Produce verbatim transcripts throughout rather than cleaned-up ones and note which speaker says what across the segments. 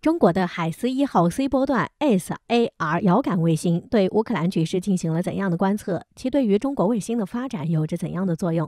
Speaker 1: 中国的海思一号 C 波段 S A R 遥感卫星对乌克兰局势进行了怎样的观测？其对于中国卫星的发展有着怎样的作用？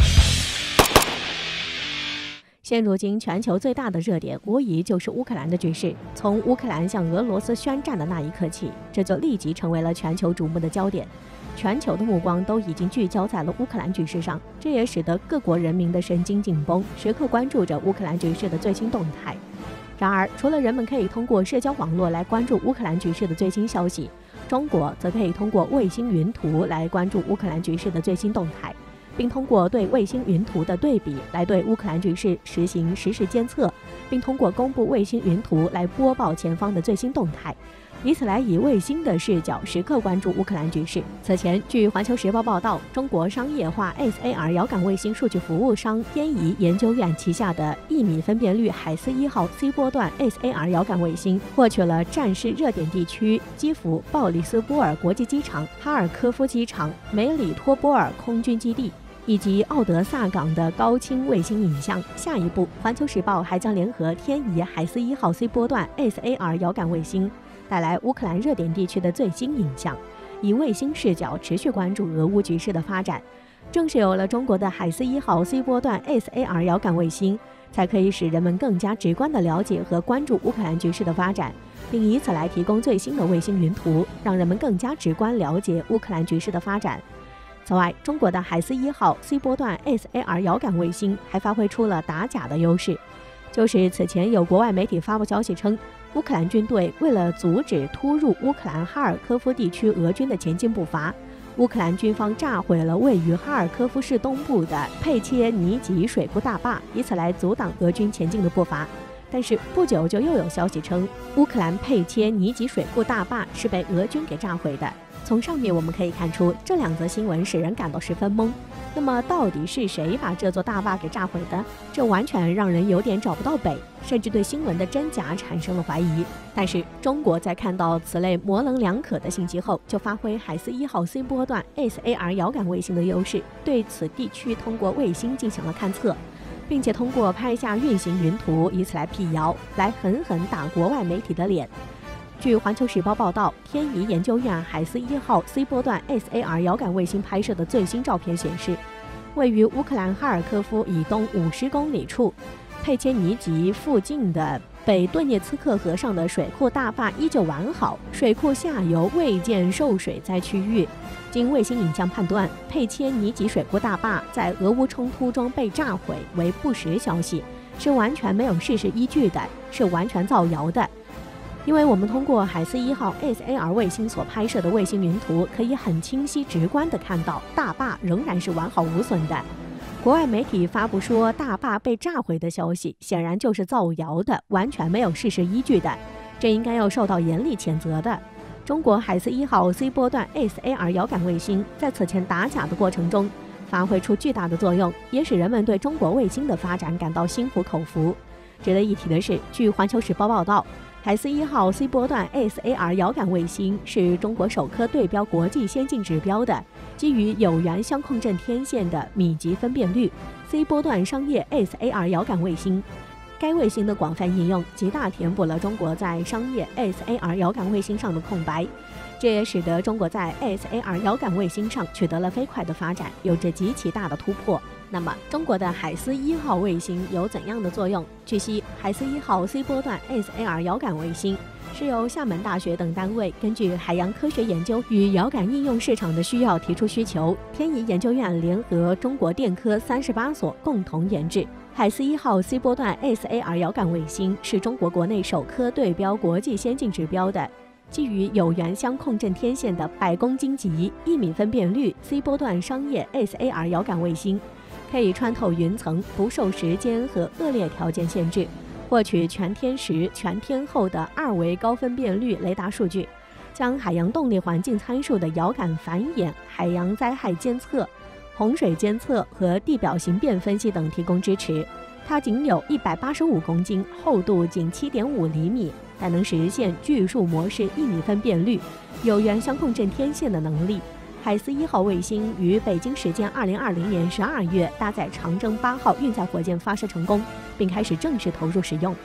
Speaker 1: 现如今，全球最大的热点无疑就是乌克兰的局势。从乌克兰向俄罗斯宣战的那一刻起，这就立即成为了全球瞩目的焦点。全球的目光都已经聚焦在了乌克兰局势上，这也使得各国人民的神经紧绷，时刻关注着乌克兰局势的最新动态。然而，除了人们可以通过社交网络来关注乌克兰局势的最新消息，中国则可以通过卫星云图来关注乌克兰局势的最新动态，并通过对卫星云图的对比来对乌克兰局势实行实时监测，并通过公布卫星云图来播报前方的最新动态，以此来以卫星的视角时刻关注乌克兰局势。此前，据环球时报报道，中国商业化 S A R 遥感卫星数据服务商天仪研究院旗下的一米分辨率海思一号 C 波段 S A R 遥感卫星获取了战事热点地区基辅鲍里斯波尔国际机场、哈尔科夫机场、梅里托波尔空军基地以及奥德萨港的高清卫星影像。下一步，环球时报还将联合天仪海思一号 C 波段 S A R 遥感卫星，带来乌克兰热点地区的最新影像，以卫星视角持续关注俄乌局势的发展。正是有了中国的海思一号 C 波段 S A R 遥感卫星，才可以使人们更加直观地了解和关注乌克兰局势的发展，并以此来提供最新的卫星云图，让人们更加直观了解乌克兰局势的发展。此外，中国的海思一号 C 波段 S A R 遥感卫星还发挥出了打假的优势，就是此前有国外媒体发布消息称，乌克兰军队为了阻止突入乌克兰哈尔科夫地区俄军的前进步伐，乌克兰军方炸毁了位于哈尔科夫市东部的佩切尼吉水库大坝，以此来阻挡俄军前进的步伐。但是不久就又有消息称，乌克兰佩切尼吉水库大坝是被俄军给炸毁的。从上面我们可以看出，这两则新闻使人感到十分懵。那么到底是谁把这座大坝给炸毁的？这完全让人有点找不到北，甚至对新闻的真假产生了怀疑。但是中国在看到此类模棱两可的信息后，就发挥海思一号 C 波段 S A R 遥感卫星的优势，对此地区通过卫星进行了勘测，并且通过拍下运行云图，以此来辟谣，来狠狠打国外媒体的脸。据环球时报报道，天仪研究院海思一号 C 波段 S A R 遥感卫星拍摄的最新照片显示，位于乌克兰哈尔科夫以东五十公里处，佩切尼吉附近的北顿涅茨克河上的水库大坝依旧完好，水库下游未见受水灾区域。经卫星影像判断，佩切尼吉水库大坝在俄乌冲突中被炸毁为不实消息，是完全没有事实依据的，是完全造谣的。因为我们通过海思一号 S A R 卫星所拍摄的卫星云图，可以很清晰直观地看到大坝仍然是完好无损的。国外媒体发布说大坝被炸毁的消息，显然就是造谣的，完全没有事实依据的，这应该要受到严厉谴责的。中国海思一号 C 波段 S A R 遥感卫星在此前打假的过程中发挥出巨大的作用，也使人们对中国卫星的发展感到心服口服。值得一提的是，据环球时报报道，海思一号 C 波段 S A R 遥感卫星是中国首颗对标国际先进指标的基于有源相控阵天线的米级分辨率 C 波段商业 S A R 遥感卫星。该卫星的广泛应用极大填补了中国在商业 S A R 遥感卫星上的空白，这也使得中国在 S A R 遥感卫星上取得了飞快的发展，有着极其大的突破。那么中国的海思一号卫星有怎样的作用？据悉，海思一号 C 波段 S A R 遥感卫星是由厦门大学等单位根据海洋科学研究与遥感应用市场的需要提出需求，天仪研究院联合中国电科三十八所共同研制。海思一号 C 波段 S A R 遥感卫星是中国国内首颗对标国际先进指标的基于有源相控阵天线的百公斤级一米分辨率 C 波段商业 S A R 遥感卫星，可以穿透云层，不受时间和恶劣条件限制，获取全天时、全天候的二维高分辨率雷达数据，将海洋动力环境参数的遥感繁衍、海洋灾害监测、洪水监测和地表形变分析等提供支持。它仅有一百八十五公斤，厚度仅 七点五厘米，但能实现巨数模式一米分辨率、有源相控阵天线的能力。海思一号卫星于北京时间二零二零年十二月搭载长征八号运载火箭发射成功，并开始正式投入使用。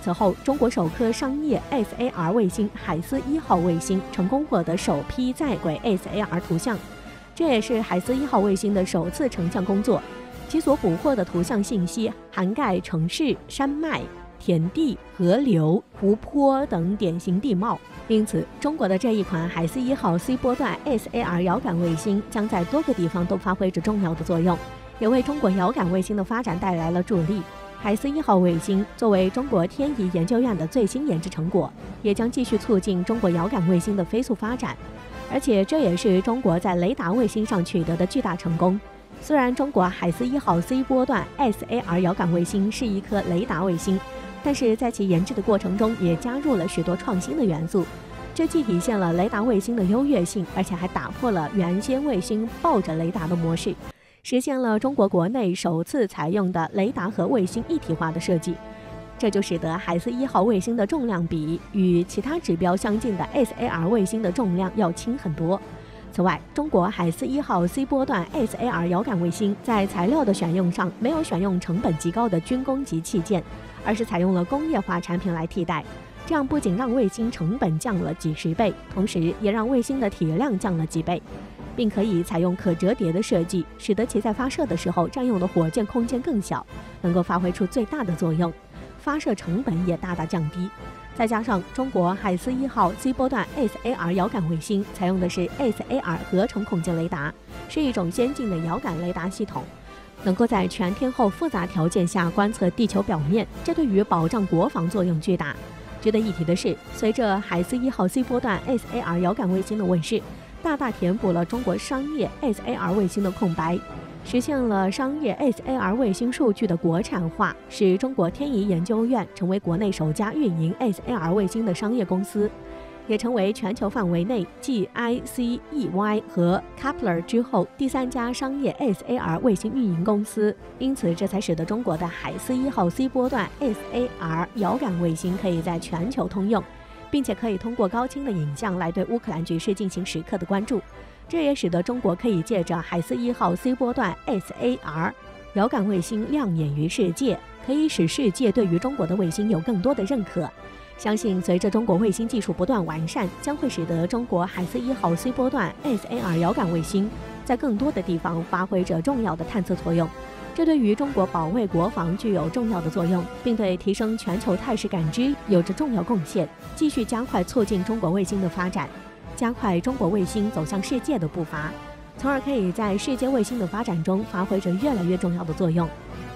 Speaker 1: 此后，中国首颗商业 S A R 卫星海思一号卫星成功获得首批在轨 S A R 图像，这也是海思一号卫星的首次成像工作。其所捕获的图像信息涵盖城市、山脉、田地、河流、湖泊等典型地貌。因此，中国的这一款海思一号 C 波段 S A R 遥感卫星将在多个地方都发挥着重要的作用，也为中国遥感卫星的发展带来了助力。海思一号卫星作为中国天仪研究院的最新研制成果，也将继续促进中国遥感卫星的飞速发展。而且这也是中国在雷达卫星上取得的巨大成功。虽然中国海思一号 C 波段 S A R 遥感卫星是一颗雷达卫星，但是在其研制的过程中也加入了许多创新的元素，这既体现了雷达卫星的优越性，而且还打破了原先卫星抱着雷达的模式，实现了中国国内首次采用的雷达和卫星一体化的设计。这就使得海思一号卫星的重量比与其他指标相近的 S A R 卫星的重量要轻很多。此外，中国海思一号 C 波段 S A R 遥感卫星在材料的选用上没有选用成本极高的军工级器件，而是采用了工业化产品来替代。这样不仅让卫星成本降了几十倍，同时也让卫星的体量降了几倍，并可以采用可折叠的设计，使得其在发射的时候占用的火箭空间更小，能够发挥出最大的作用，发射成本也大大降低。再加上中国海思一号 C 波段 S A R 遥感卫星采用的是 S A R 合成孔径雷达，是一种先进的遥感雷达系统，能够在全天候复杂条件下观测地球表面，这对于保障国防作用巨大。值得一提的是，随着海思一号 C 波段 S A R 遥感卫星的问世，大大填补了中国商业 S A R 卫星的空白，实现了商业 S A R 卫星数据的国产化，使中国天仪研究院成为国内首家运营 S A R 卫星的商业公司，也成为全球范围内继 I C E Y 和 Kepler 之后第三家商业 S A R 卫星运营公司。因此，这才使得中国的海思一号 C 波段 S A R 遥感卫星可以在全球通用，并且可以通过高清的影像来对乌克兰局势进行时刻的关注。这也使得中国可以借着海思一号 C 波段 S A R 遥感卫星亮眼于世界，可以使世界对于中国的卫星有更多的认可。相信随着中国卫星技术不断完善，将会使得中国海思一号 C 波段 S A R 遥感卫星在更多的地方发挥着重要的探测作用。这对于中国保卫国防具有重要的作用，并对提升全球态势感知有着重要贡献，继续加快促进中国卫星的发展，加快中国卫星走向世界的步伐，从而可以在世界卫星的发展中发挥着越来越重要的作用。